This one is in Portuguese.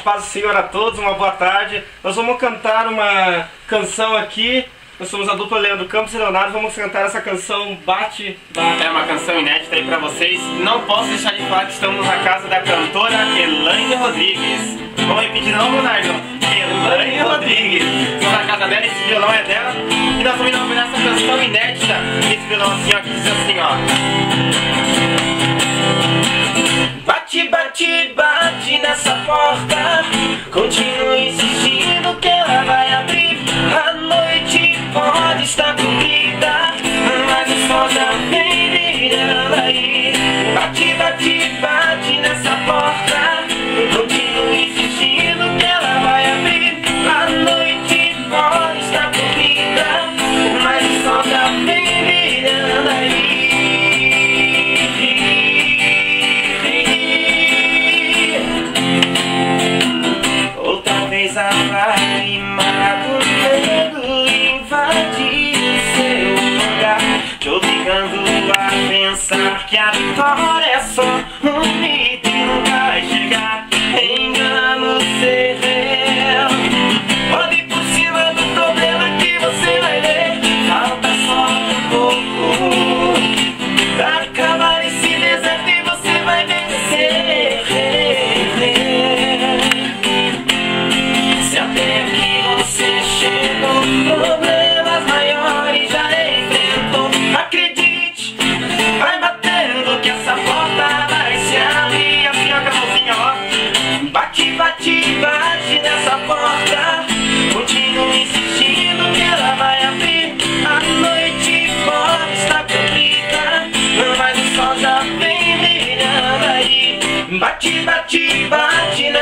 paz do Senhor a todos, uma boa tarde. Nós vamos cantar uma canção aqui. Nós somos a dupla Leandro Campos e Leonardo. Vamos cantar essa canção Bate, Bate. É uma canção inédita aí pra vocês. Não posso deixar de falar que estamos na casa da cantora Elaine Rodrigues. Vamos repetir de novo, Leonardo? Elaine Rodrigues. Estamos na casa dela, esse violão é dela. E nós vamos elaborar essa canção inédita. Esse violão assim, ó, que diz assim, ó. Bate, bate, bate nessa porta. Continue insistindo que ela vai abrir. A noite pode estar comprida, mas o sol já vem virando aí. Bate, bate, bate nessa porta. Continue insistindo que ela vai abrir. A noite pode estar comprida, mas o sol já vem virando aí. A lágrima do medo invadir seu lugar, te obrigando a pensar que a vitória é só um mito e nunca vai chegar. Engano ser real. Olhe por cima do problema que você vai ver. Falta só um pouco pra acabar esse deserto e você vai vencer. Problemas maiores já enfrentou. Acredite, vai batendo que essa porta vai se abrir. Assim, ó, com a mãozinha, ó. Bate, bate, bate nessa porta. Continue insistindo que ela vai abrir. A noite pode estar comprida, mas o sol já vem brilhando aí. Bate, bate, bate